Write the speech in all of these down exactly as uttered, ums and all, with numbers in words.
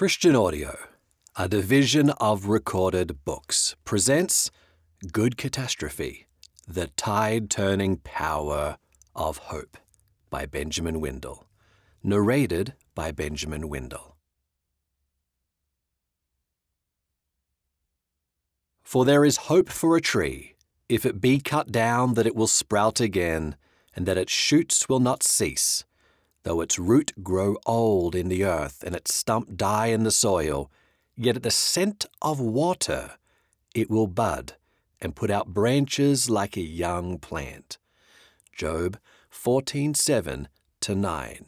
Christian Audio, a division of Recorded Books, presents Good Catastrophe, The Tide-Turning Power of Hope by Benjamin Windle. Narrated by Benjamin Windle. For there is hope for a tree, if it be cut down, that it will sprout again, and that its shoots will not cease. Though its root grow old in the earth, and its stump die in the soil, yet at the scent of water it will bud, and put out branches like a young plant. Job fourteen seven to nine.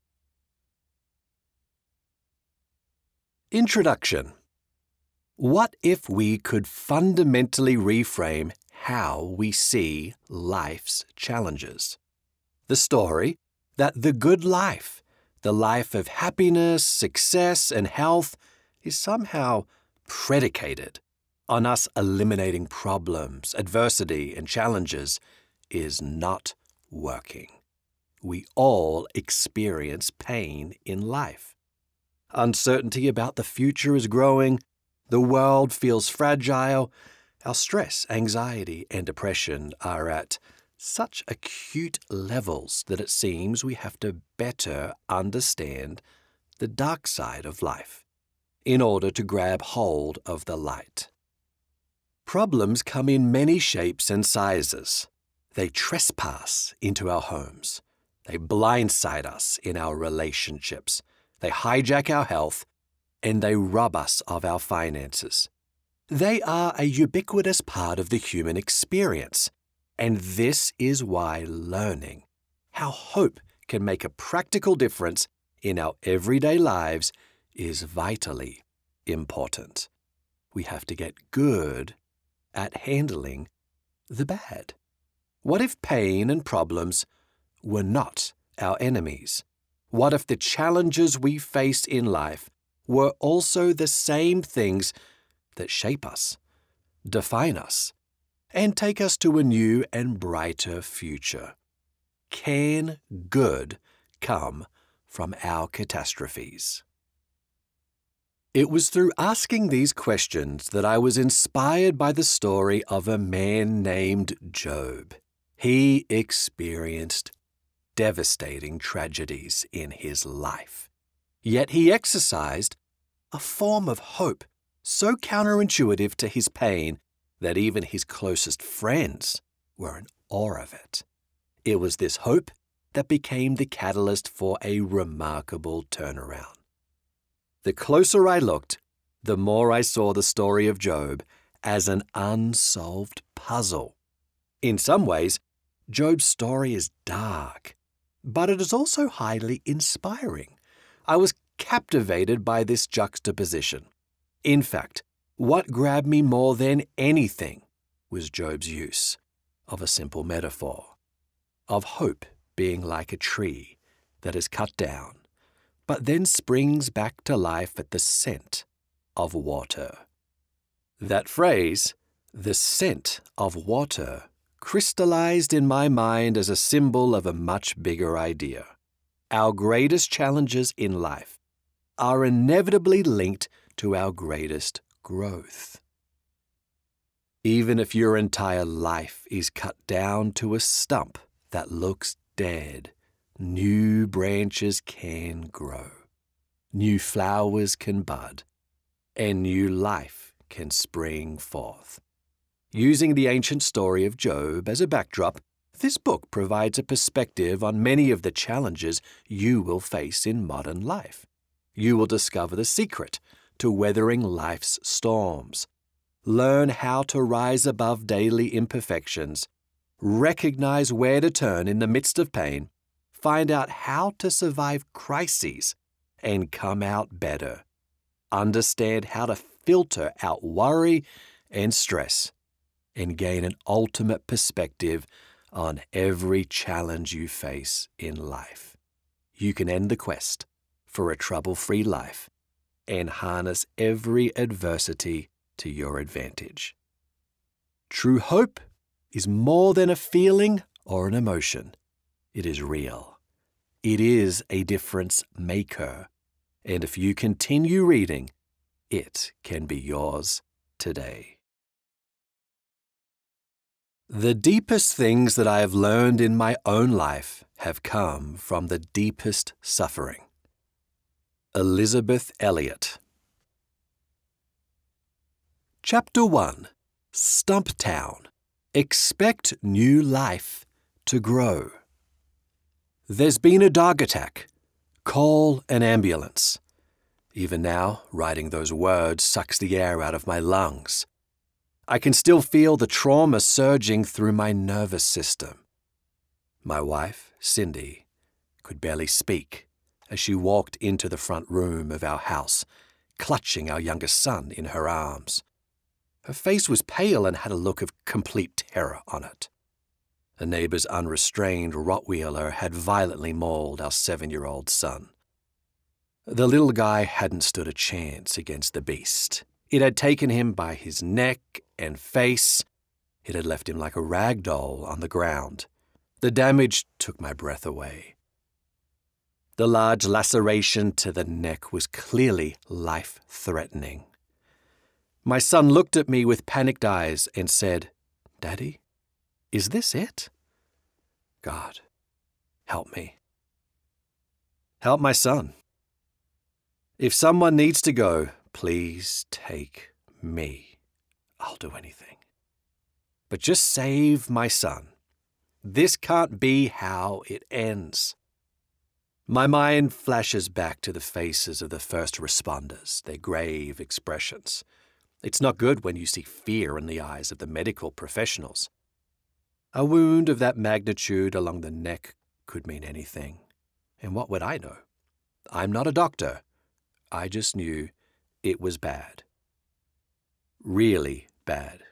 Introduction. What if we could fundamentally reframe how we see life's challenges? The story that the good life, the life of happiness, success, and health, is somehow predicated on us eliminating problems, adversity, and challenges, is not working. We all experience pain in life. Uncertainty about the future is growing. The world feels fragile. Our stress, anxiety, and depression are at such acute levels that it seems we have to better understand the dark side of life in order to grab hold of the light. Problems come in many shapes and sizes. They trespass into our homes. They blindside us in our relationships. They hijack our health, and they rob us of our finances. They are a ubiquitous part of the human experience. And this is why learning how hope can make a practical difference in our everyday lives is vitally important. We have to get good at handling the bad. What if pain and problems were not our enemies? What if the challenges we face in life were also the same things that shape us, define us, and take us to a new and brighter future? Can good come from our catastrophes? It was through asking these questions that I was inspired by the story of a man named Job. He experienced devastating tragedies in his life. Yet he exercised a form of hope so counterintuitive to his pain that even his closest friends were in awe of it. It was this hope that became the catalyst for a remarkable turnaround. The closer I looked, the more I saw the story of Job as an unsolved puzzle. In some ways, Job's story is dark, but it is also highly inspiring. I was captivated by this juxtaposition. In fact, what grabbed me more than anything was Job's use of a simple metaphor, of hope being like a tree that is cut down, but then springs back to life at the scent of water. That phrase, the scent of water, crystallized in my mind as a symbol of a much bigger idea. Our greatest challenges in life are inevitably linked to our greatest growth. Even if your entire life is cut down to a stump that looks dead, new branches can grow, new flowers can bud, and new life can spring forth. Using the ancient story of Job as a backdrop, this book provides a perspective on many of the challenges you will face in modern life. You will discover the secret to weathering life's storms. Learn how to rise above daily imperfections. Recognize where to turn in the midst of pain. Find out how to survive crises and come out better. Understand how to filter out worry and stress and gain an ultimate perspective on every challenge you face in life. You can end the quest for a trouble-free life and harness every adversity to your advantage. True hope is more than a feeling or an emotion. It is real. It is a difference maker. And if you continue reading, it can be yours today. The deepest things that I have learned in my own life have come from the deepest suffering. Elizabeth Elliot. Chapter one. Stumptown. Expect new life to grow. There's been a dog attack. Call an ambulance. Even now, writing those words sucks the air out of my lungs. I can still feel the trauma surging through my nervous system. My wife, Cindy, could barely speak as she walked into the front room of our house, clutching our youngest son in her arms. Her face was pale and had a look of complete terror on it. A neighbor's unrestrained Rottweiler had violently mauled our seven-year-old son. The little guy hadn't stood a chance against the beast. It had taken him by his neck and face. It had left him like a rag doll on the ground. The damage took my breath away. The large laceration to the neck was clearly life-threatening. My son looked at me with panicked eyes and said, "Daddy, is this it?" God, help me. Help my son. If someone needs to go, please take me. I'll do anything. But just save my son. This can't be how it ends. My mind flashes back to the faces of the first responders, their grave expressions. It's not good when you see fear in the eyes of the medical professionals. A wound of that magnitude along the neck could mean anything. And what would I know? I'm not a doctor. I just knew it was bad. Really bad.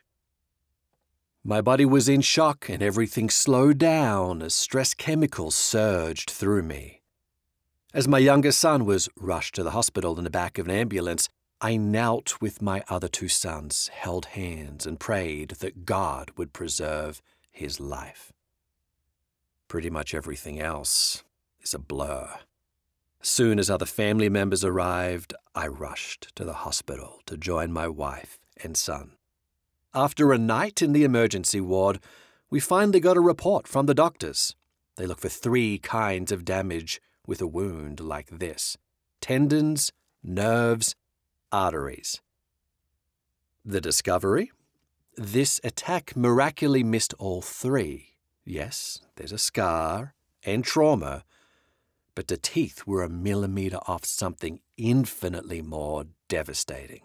My body was in shock and everything slowed down as stress chemicals surged through me. As my youngest son was rushed to the hospital in the back of an ambulance, I knelt with my other two sons, held hands, and prayed that God would preserve his life. Pretty much everything else is a blur. As soon as other family members arrived, I rushed to the hospital to join my wife and son. After a night in the emergency ward, we finally got a report from the doctors. They look for three kinds of damage with a wound like this: tendons, nerves, arteries. The discovery? This attack miraculously missed all three. Yes, there's a scar and trauma, but the teeth were a millimeter off something infinitely more devastating.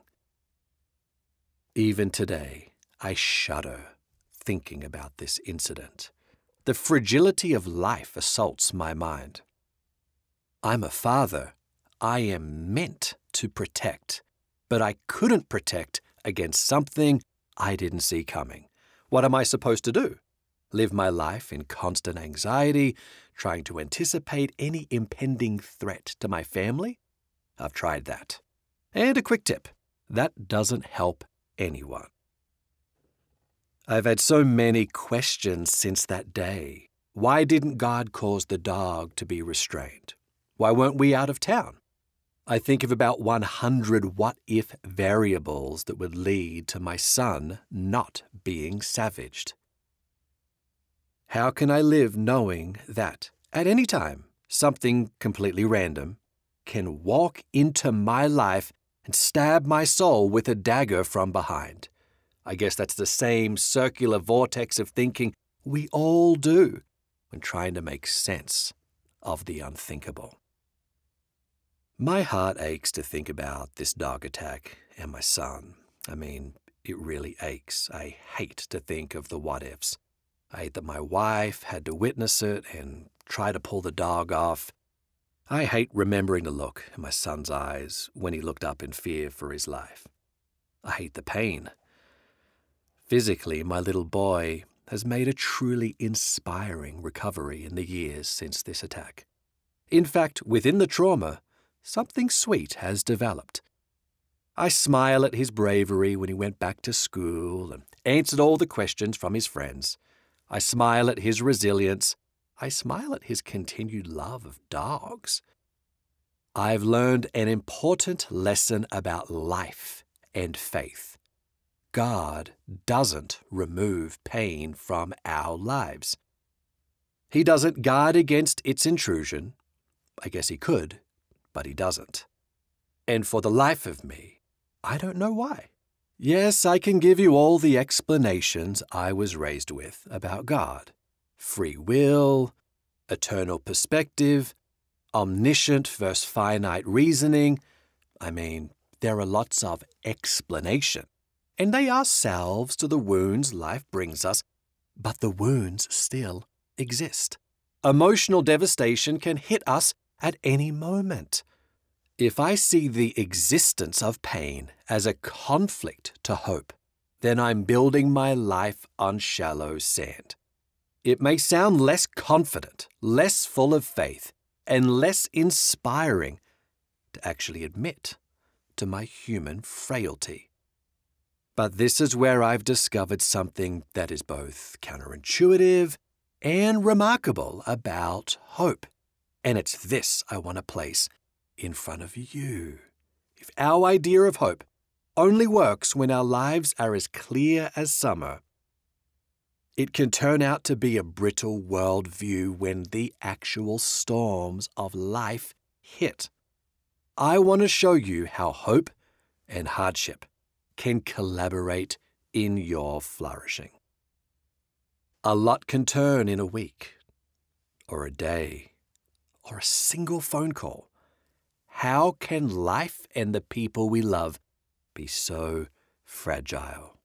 Even today, I shudder thinking about this incident. The fragility of life assaults my mind. I'm a father. I am meant to protect, but I couldn't protect against something I didn't see coming. What am I supposed to do? Live my life in constant anxiety, trying to anticipate any impending threat to my family? I've tried that. And a quick tip, that doesn't help anyone. I've had so many questions since that day. Why didn't God cause the dog to be restrained? Why weren't we out of town? I think of about one hundred what-if variables that would lead to my son not being savaged. How can I live knowing that, at any time, something completely random can walk into my life and stab my soul with a dagger from behind? I guess that's the same circular vortex of thinking we all do when trying to make sense of the unthinkable. My heart aches to think about this dog attack and my son. I mean, it really aches. I hate to think of the what-ifs. I hate that my wife had to witness it and try to pull the dog off. I hate remembering the look in my son's eyes when he looked up in fear for his life. I hate the pain. Physically, my little boy has made a truly inspiring recovery in the years since this attack. In fact, within the trauma, something sweet has developed. I smile at his bravery when he went back to school and answered all the questions from his friends. I smile at his resilience. I smile at his continued love of dogs. I've learned an important lesson about life and faith. God doesn't remove pain from our lives. He doesn't guard against its intrusion. I guess he could, but he doesn't. And for the life of me, I don't know why. Yes, I can give you all the explanations I was raised with about God. Free will, eternal perspective, omniscient versus finite reasoning. I mean, there are lots of explanation. And they are salves to the wounds life brings us, but the wounds still exist. Emotional devastation can hit us at any moment. If I see the existence of pain as a conflict to hope, then I'm building my life on shallow sand. It may sound less confident, less full of faith, and less inspiring to actually admit to my human frailty. But this is where I've discovered something that is both counterintuitive and remarkable about hope. And it's this I want to place in front of you. If our idea of hope only works when our lives are as clear as summer, it can turn out to be a brittle worldview when the actual storms of life hit. I want to show you how hope and hardship can collaborate in your flourishing. A lot can turn in a week, or a day, or a single phone call. How can life and the people we love be so fragile?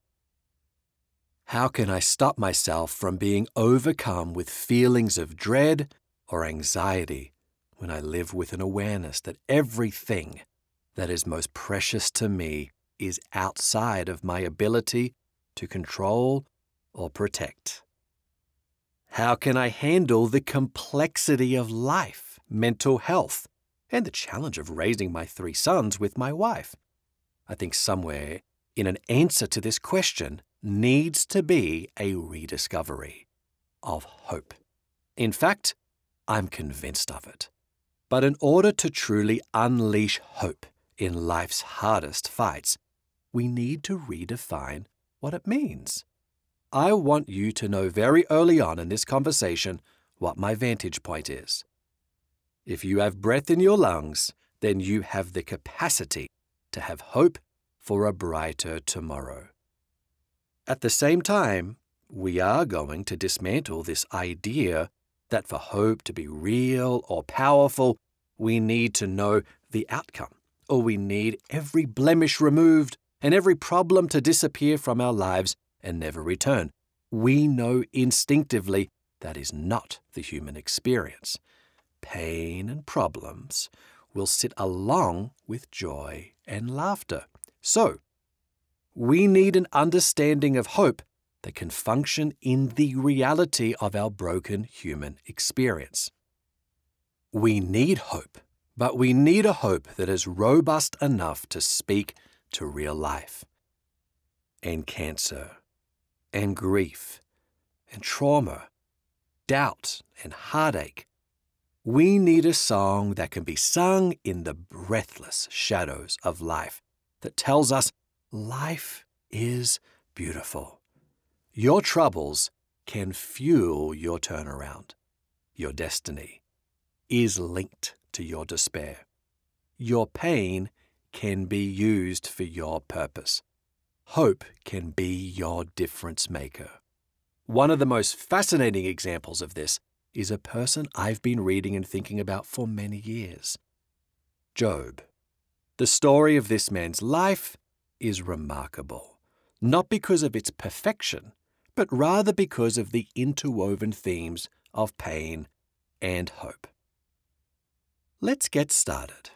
How can I stop myself from being overcome with feelings of dread or anxiety when I live with an awareness that everything that is most precious to me is outside of my ability to control or protect? How can I handle the complexity of life, mental health, and the challenge of raising my three sons with my wife? I think somewhere in an answer to this question needs to be a rediscovery of hope. In fact, I'm convinced of it. But in order to truly unleash hope in life's hardest fights, we need to redefine what it means. I want you to know very early on in this conversation what my vantage point is. If you have breath in your lungs, then you have the capacity to have hope for a brighter tomorrow. At the same time, we are going to dismantle this idea that for hope to be real or powerful, we need to know the outcome, or we need every blemish removed and every problem to disappear from our lives and never return. We know instinctively that is not the human experience. Pain and problems will sit along with joy and laughter. So, we need an understanding of hope that can function in the reality of our broken human experience. We need hope, but we need a hope that is robust enough to speak to real life, and cancer, and grief, and trauma, doubt, and heartache. We need a song that can be sung in the breathless shadows of life that tells us life is beautiful. Your troubles can fuel your turnaround. Your destiny is linked to your despair. Your pain can be used for your purpose. Hope can be your difference maker. One of the most fascinating examples of this is a person I've been reading and thinking about for many years. Job. The story of this man's life is remarkable, not because of its perfection, but rather because of the interwoven themes of pain and hope. Let's get started.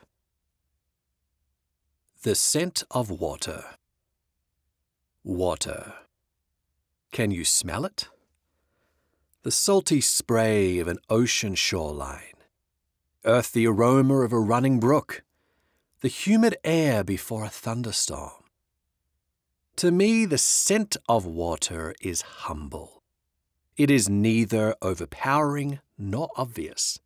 The scent of water. Water. Can you smell it? The salty spray of an ocean shoreline, earthy aroma of a running brook, the humid air before a thunderstorm. To me, the scent of water is humble. It is neither overpowering nor obvious.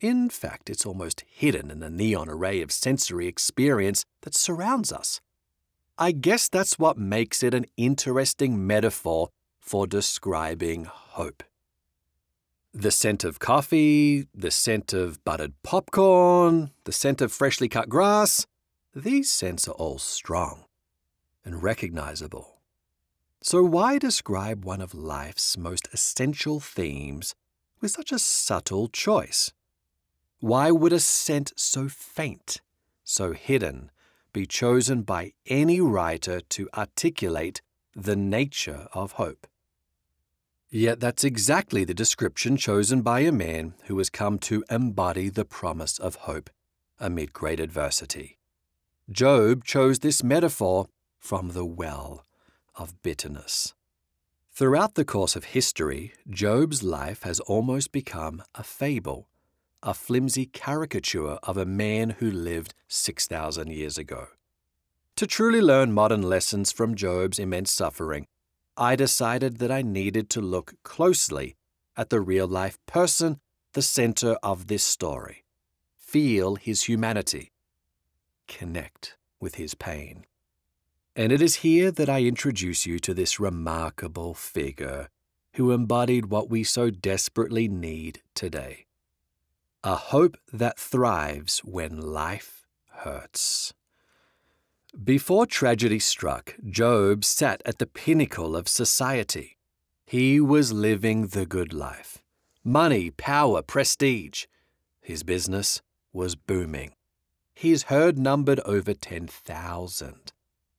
In fact, it's almost hidden in the neon array of sensory experience that surrounds us. I guess that's what makes it an interesting metaphor for describing hope. The scent of coffee, the scent of buttered popcorn, the scent of freshly cut grass, these scents are all strong and recognizable. So why describe one of life's most essential themes with such a subtle choice? Why would a scent so faint, so hidden, be chosen by any writer to articulate the nature of hope? Yet that's exactly the description chosen by a man who has come to embody the promise of hope amid great adversity. Job chose this metaphor from the well of bitterness. Throughout the course of history, Job's life has almost become a fable, a flimsy caricature of a man who lived six thousand years ago. To truly learn modern lessons from Job's immense suffering, I decided that I needed to look closely at the real-life person, the center of this story, feel his humanity, connect with his pain. And it is here that I introduce you to this remarkable figure who embodied what we so desperately need today. A hope that thrives when life hurts. Before tragedy struck, Job sat at the pinnacle of society. He was living the good life. Money, power, prestige. His business was booming. His herd numbered over ten thousand.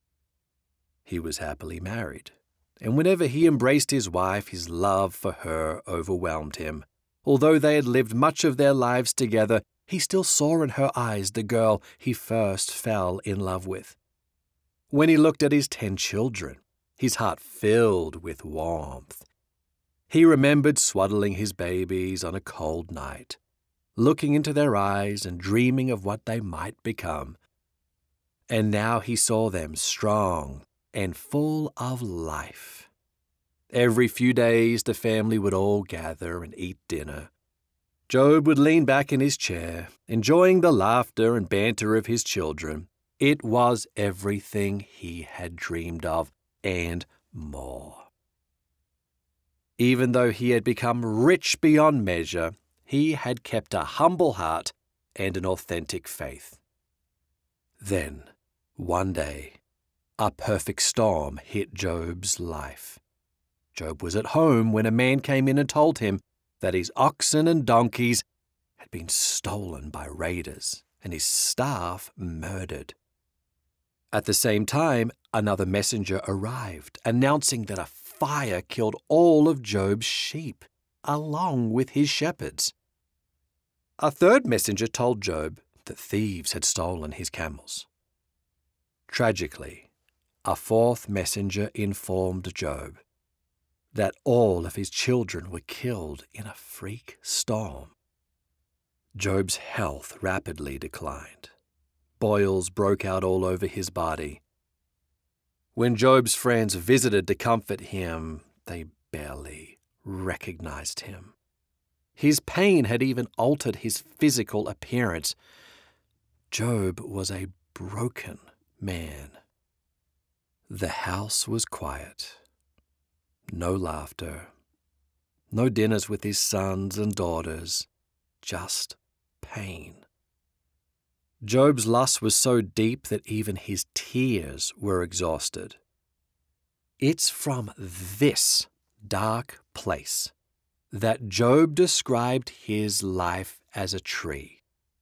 He was happily married, and whenever he embraced his wife, his love for her overwhelmed him. Although they had lived much of their lives together, he still saw in her eyes the girl he first fell in love with. When he looked at his ten children, his heart filled with warmth. He remembered swaddling his babies on a cold night, looking into their eyes and dreaming of what they might become. And now he saw them strong and full of life. Every few days the family would all gather and eat dinner. Job would lean back in his chair, enjoying the laughter and banter of his children. It was everything he had dreamed of and more. Even though he had become rich beyond measure, he had kept a humble heart and an authentic faith. Then, one day, a perfect storm hit Job's life. Job was at home when a man came in and told him that his oxen and donkeys had been stolen by raiders and his staff murdered. At the same time, another messenger arrived, announcing that a fire killed all of Job's sheep, along with his shepherds. A third messenger told Job that thieves had stolen his camels. Tragically, a fourth messenger informed Job that all of his children were killed in a freak storm. Job's health rapidly declined. Boils broke out all over his body. When Job's friends visited to comfort him, they barely recognized him. His pain had even altered his physical appearance. Job was a broken man. The house was quiet. No laughter. No dinners with his sons and daughters. Just pain. Job's loss was so deep that even his tears were exhausted. It's from this dark place that Job described his life as a tree.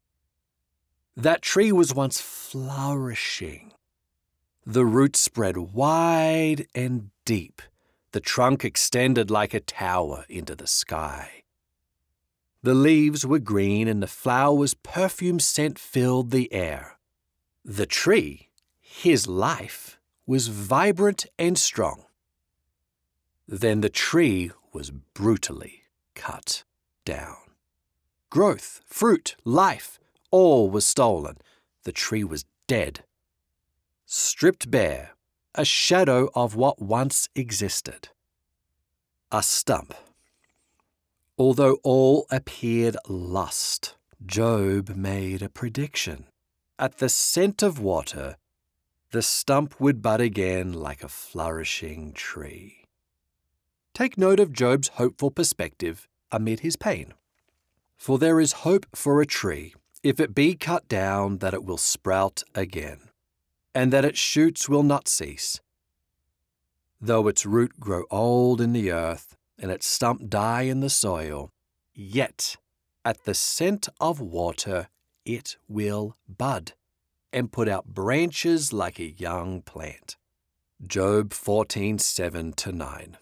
That tree was once flourishing. The roots spread wide and deep. The trunk extended like a tower into the sky. The leaves were green and the flowers' perfume scent filled the air. The tree, his life, was vibrant and strong. Then the tree was brutally cut down. Growth, fruit, life, all was stolen. The tree was dead. Stripped bare, a shadow of what once existed. A stump. Although all appeared lost, Job made a prediction. At the scent of water, the stump would bud again like a flourishing tree. Take note of Job's hopeful perspective amid his pain. For there is hope for a tree, if it be cut down, that it will sprout again, and that its shoots will not cease. Though its root grow old in the earth, and its stump die in the soil, yet at the scent of water it will bud, and put out branches like a young plant. Job fourteen, seven to nine.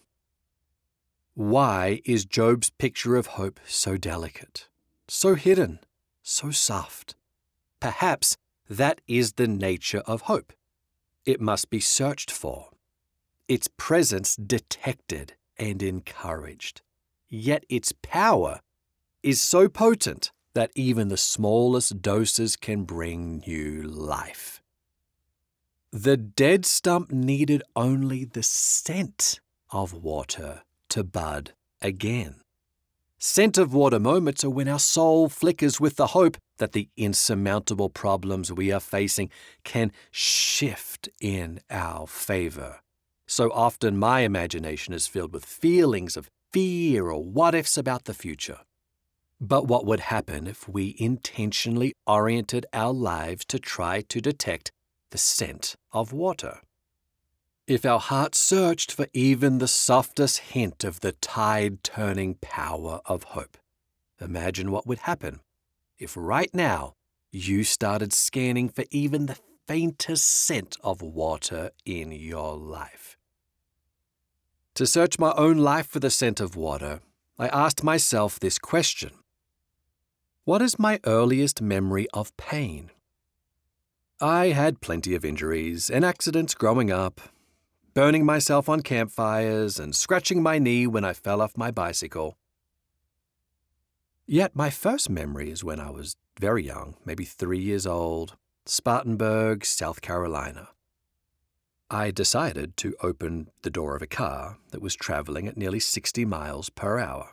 Why is Job's picture of hope so delicate, so hidden, so soft? Perhaps that is the nature of hope. It must be searched for, its presence detected and encouraged. Yet its power is so potent that even the smallest doses can bring new life. The dead stump needed only the scent of water to bud again. Scent of water moments are when our soul flickers with the hope that the insurmountable problems we are facing can shift in our favor. So often my imagination is filled with feelings of fear or what-ifs about the future. But what would happen if we intentionally oriented our lives to try to detect the scent of water? If our hearts searched for even the softest hint of the tide-turning power of hope, imagine what would happen if right now you started scanning for even the faintest scent of water in your life. To search my own life for the scent of water, I asked myself this question. What is my earliest memory of pain? I had plenty of injuries and accidents growing up, burning myself on campfires and scratching my knee when I fell off my bicycle. Yet my first memory is when I was very young, maybe three years old, Spartanburg, South Carolina. I decided to open the door of a car that was traveling at nearly sixty miles per hour.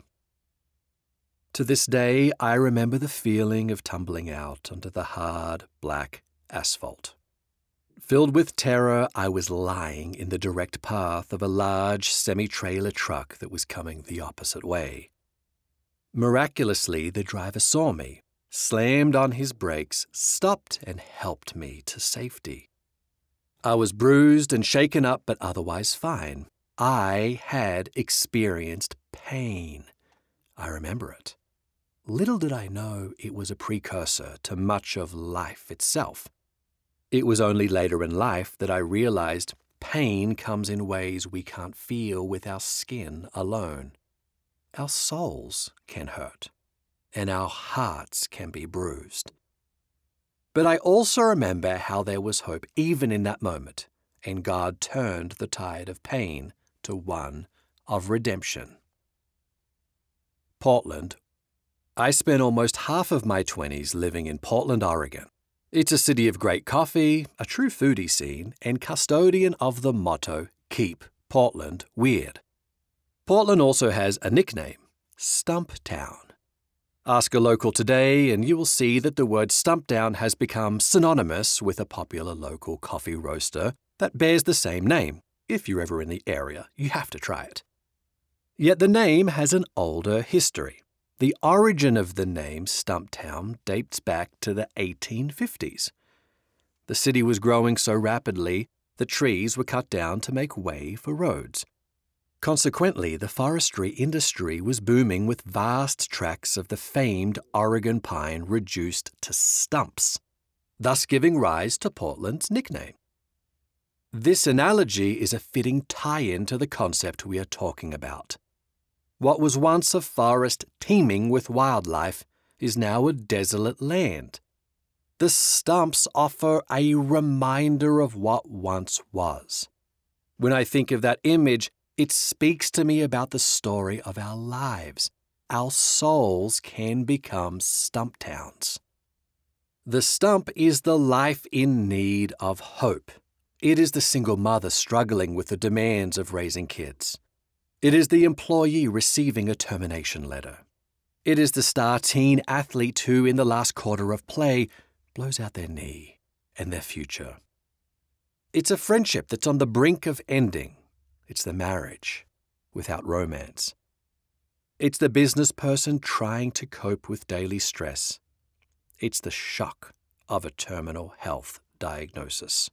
To this day, I remember the feeling of tumbling out onto the hard, black asphalt. Filled with terror, I was lying in the direct path of a large semi-trailer truck that was coming the opposite way. Miraculously, the driver saw me, slammed on his brakes, stopped, and helped me to safety. I was bruised and shaken up, but otherwise fine. I had experienced pain. I remember it. Little did I know it was a precursor to much of life itself. It was only later in life that I realized pain comes in ways we can't feel with our skin alone. Our souls can hurt, and our hearts can be bruised. But I also remember how there was hope even in that moment, and God turned the tide of pain to one of redemption. Portland. I spent almost half of my twenties living in Portland, Oregon. It's a city of great coffee, a true foodie scene, and custodian of the motto, Keep Portland Weird. Portland also has a nickname, Stump Town. Ask a local today and you will see that the word Stump Town has become synonymous with a popular local coffee roaster that bears the same name. If you're ever in the area, you have to try it. Yet the name has an older history. The origin of the name Stumptown dates back to the eighteen fifties. The city was growing so rapidly, the trees were cut down to make way for roads. Consequently, the forestry industry was booming with vast tracts of the famed Oregon pine reduced to stumps, thus giving rise to Portland's nickname. This analogy is a fitting tie-in to the concept we are talking about. What was once a forest teeming with wildlife is now a desolate land. The stumps offer a reminder of what once was. When I think of that image, it speaks to me about the story of our lives. Our souls can become stump towns. The stump is the life in need of hope. It is the single mother struggling with the demands of raising kids. It is the employee receiving a termination letter. It is the star teen athlete who, in the last quarter of play, blows out their knee and their future. It's a friendship that's on the brink of ending. It's the marriage without romance. It's the business person trying to cope with daily stress. It's the shock of a terminal health diagnosis.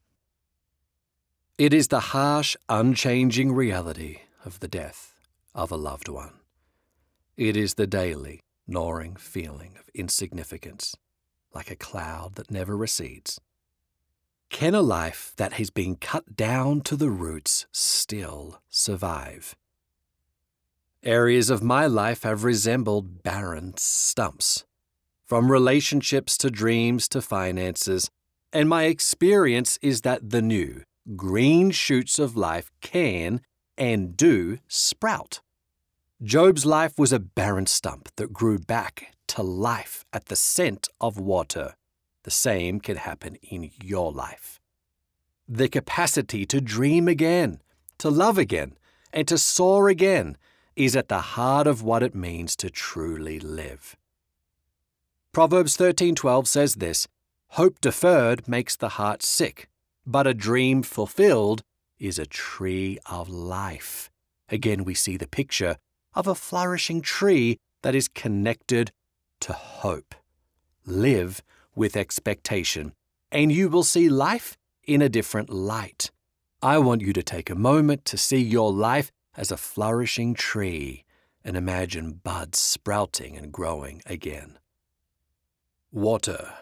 It is the harsh, unchanging reality of the death of a loved one. It is the daily, gnawing feeling of insignificance, like a cloud that never recedes. Can a life that has been cut down to the roots still survive? Areas of my life have resembled barren stumps, from relationships to dreams to finances, and my experience is that the new, green shoots of life can and do sprout. Job's life was a barren stump that grew back to life at the scent of water. The same can happen in your life. The capacity to dream again, to love again, and to soar again is at the heart of what it means to truly live. Proverbs thirteen twelve says this, "Hope deferred makes the heart sick, but a dream fulfilled is a tree of life." Again, we see the picture of a flourishing tree that is connected to hope. Live with expectation, and you will see life in a different light. I want you to take a moment to see your life as a flourishing tree and imagine buds sprouting and growing again. Water.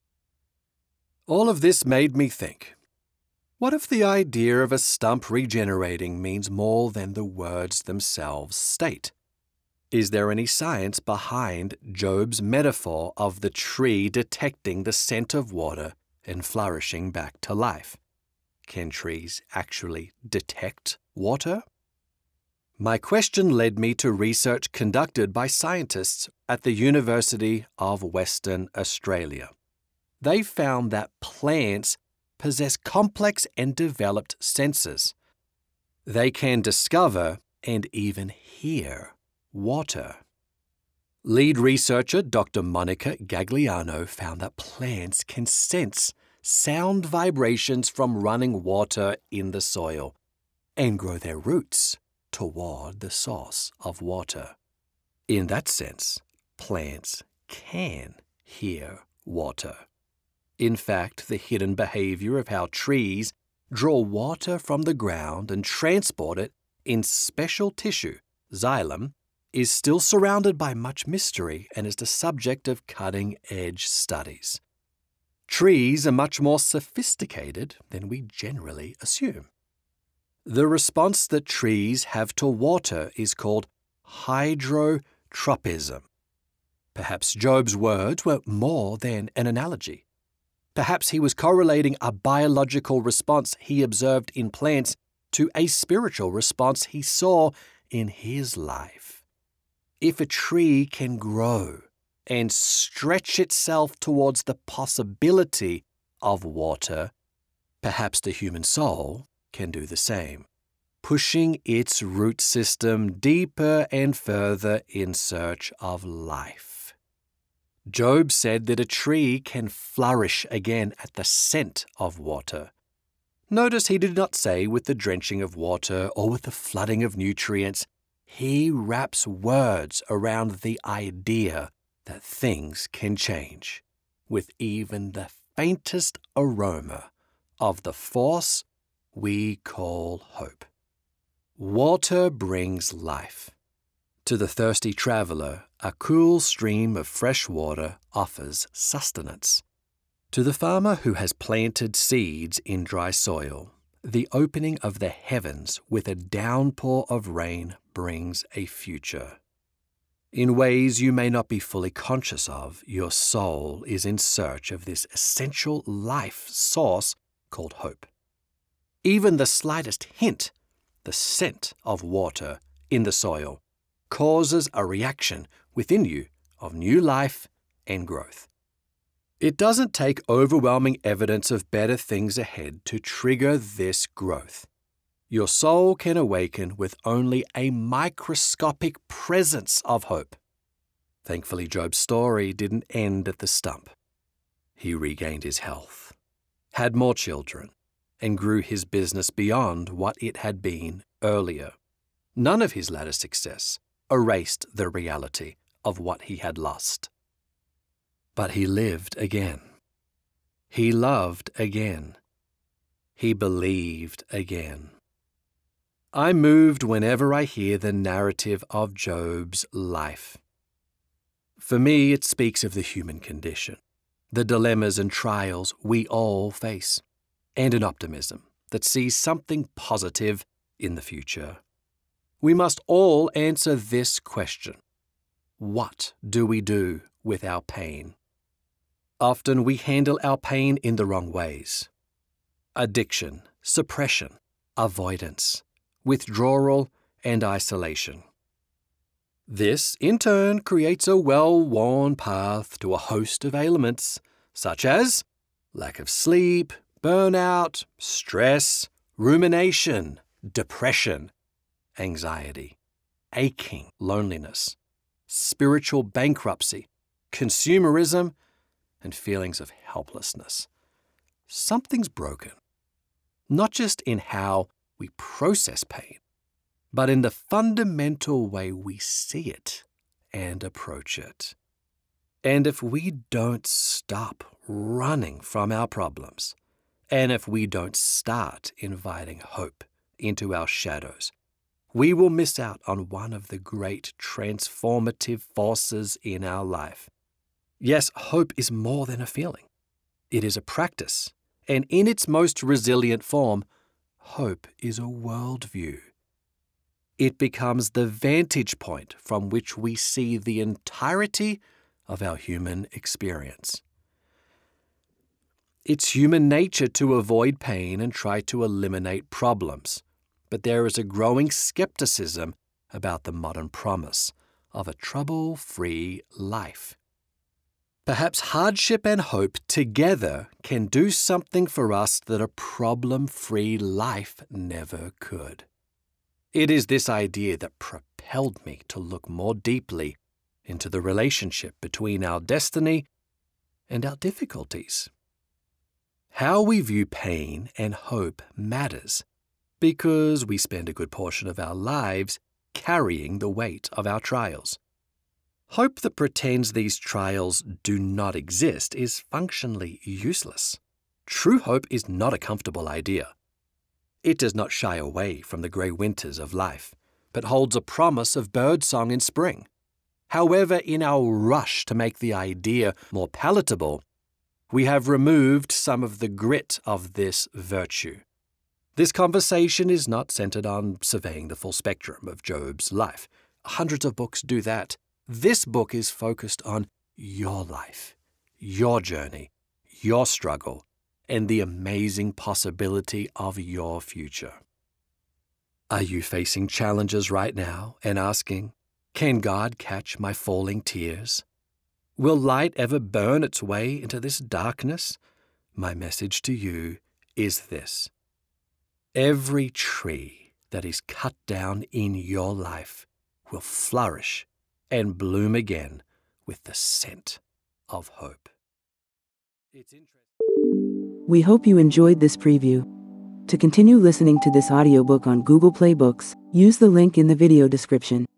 All of this made me think, what if the idea of a stump regenerating means more than the words themselves state? Is there any science behind Job's metaphor of the tree detecting the scent of water and flourishing back to life? Can trees actually detect water? My question led me to research conducted by scientists at the University of Western Australia. They found that plants possess complex and developed senses. They can discover and even hear water. Lead researcher Doctor Monica Gagliano found that plants can sense sound vibrations from running water in the soil and grow their roots toward the source of water. In that sense, plants can hear water. In fact, the hidden behavior of how trees draw water from the ground and transport it in special tissue, xylem, is still surrounded by much mystery and is the subject of cutting-edge studies. Trees are much more sophisticated than we generally assume. The response that trees have to water is called hydrotropism. Perhaps Job's words were more than an analogy. Perhaps he was correlating a biological response he observed in plants to a spiritual response he saw in his life. If a tree can grow and stretch itself towards the possibility of water, perhaps the human soul can do the same, pushing its root system deeper and further in search of life. Job said that a tree can flourish again at the scent of water. Notice he did not say with the drenching of water or with the flooding of nutrients. He wraps words around the idea that things can change with even the faintest aroma of the force we call hope. Water brings life. To the thirsty traveler, a cool stream of fresh water offers sustenance. To the farmer who has planted seeds in dry soil, the opening of the heavens with a downpour of rain brings a future. In ways you may not be fully conscious of, your soul is in search of this essential life source called hope. Even the slightest hint, the scent of water in the soil, causes a reaction within you of new life and growth. It doesn't take overwhelming evidence of better things ahead to trigger this growth. Your soul can awaken with only a microscopic presence of hope. Thankfully, Job's story didn't end at the stump. He regained his health, had more children, and grew his business beyond what it had been earlier. None of his latter success erased the reality of what he had lost. But he lived again. He loved again. He believed again. I'm moved whenever I hear the narrative of Job's life. For me, it speaks of the human condition, the dilemmas and trials we all face, and an optimism that sees something positive in the future. We must all answer this question: what do we do with our pain? Often we handle our pain in the wrong ways. Addiction, suppression, avoidance, withdrawal, and isolation. This, in turn, creates a well-worn path to a host of ailments, such as lack of sleep, burnout, stress, rumination, depression, anxiety, aching loneliness, spiritual bankruptcy, consumerism, and feelings of helplessness. Something's broken, not just in how we process pain, but in the fundamental way we see it and approach it. And if we don't stop running from our problems, and if we don't start inviting hope into our shadows, we will miss out on one of the great transformative forces in our life. Yes, hope is more than a feeling. It is a practice, and in its most resilient form, hope is a worldview. It becomes the vantage point from which we see the entirety of our human experience. It's human nature to avoid pain and try to eliminate problems, but there is a growing skepticism about the modern promise of a trouble-free life. Perhaps hardship and hope together can do something for us that a problem-free life never could. It is this idea that propelled me to look more deeply into the relationship between our destiny and our difficulties. How we view pain and hope matters because we spend a good portion of our lives carrying the weight of our trials. Hope that pretends these trials do not exist is functionally useless. True hope is not a comfortable idea. It does not shy away from the grey winters of life, but holds a promise of birdsong in spring. However, in our rush to make the idea more palatable, we have removed some of the grit of this virtue. This conversation is not centered on surveying the full spectrum of Job's life. Hundreds of books do that. This book is focused on your life, your journey, your struggle, and the amazing possibility of your future. Are you facing challenges right now and asking, can God catch my falling tears? Will light ever burn its way into this darkness? My message to you is this: every tree that is cut down in your life will flourish and bloom again with the scent of hope. It's interesting. We hope you enjoyed this preview. To continue listening to this audiobook on Google Play Books, use the link in the video description.